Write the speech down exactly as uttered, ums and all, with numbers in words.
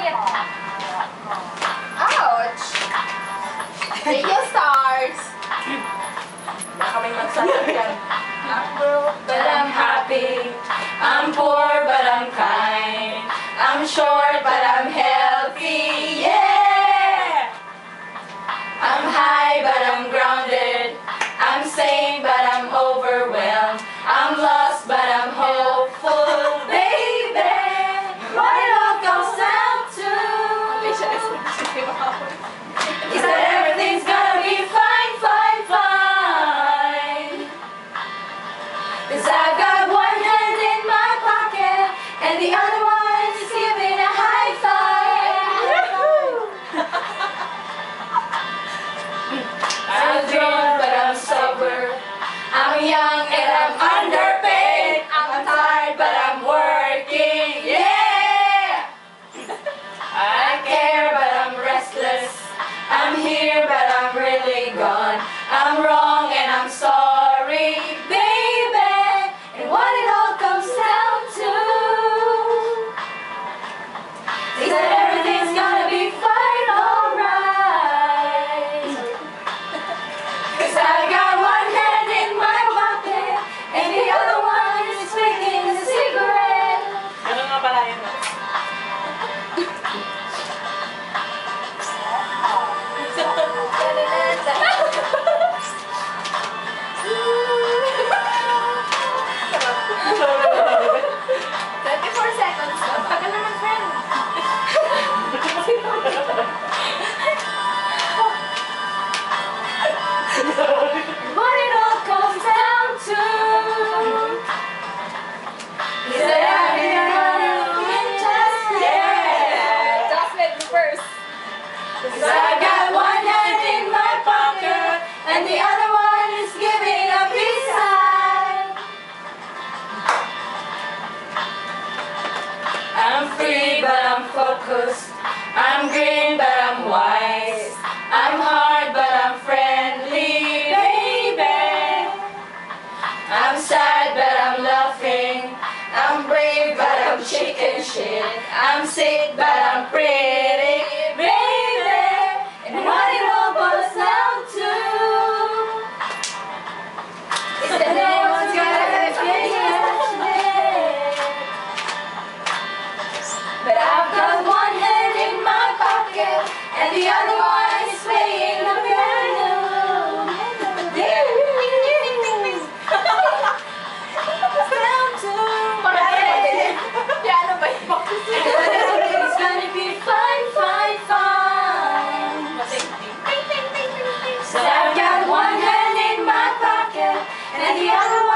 Ouch! Radio stars! Baka may magsasabi yan. I'm broke, but I'm happy. I'm poor, but I'm kind. I'm short, but I'm healthy. Yeah! I'm high, but I'm grounded. I'm sane, but I'm overwhelmed. I'm lost, but I'm hopeful, baby. What it all comes down to is that everything's gonna be fine, fine, fine. 'Cause I've got one hand in my pocket and the other one is giving a high five. I'm drunk, but I'm sober. I'm young and I'm underpaid. I'm tired, but I'm working. Yeah! I care, but I'm restless. I'm here, but I'm really gone. I'm wrong and I'm sorry, baby. And what it all comes down to is that everything's gonna be fine, alright. 'Cause I've got one hand in my pocket and the other one is making a cigarette. Ano nga pala yun? twenty-four seconds na. Tagal naman, friend. What it all comes down to is that everything just, yeah. Just let me first. 'Cause I got one hand in my pocket and the other one is giving a peace sign. I'm free but I'm focused. I'm green but I'm wise. I'm hard but I'm friendly, baby. I'm sad but I'm laughing. I'm brave but I'm chicken shit. I'm sick but I'm pretty, baby. And what it all boils down to is that no one's gonna finish it. But I've got one hand in my pocket and the other one is playing the piano. Down to Piano ba yun? everything's gonna be fine, fine, fine. So I've got one hand in my pocket and the other one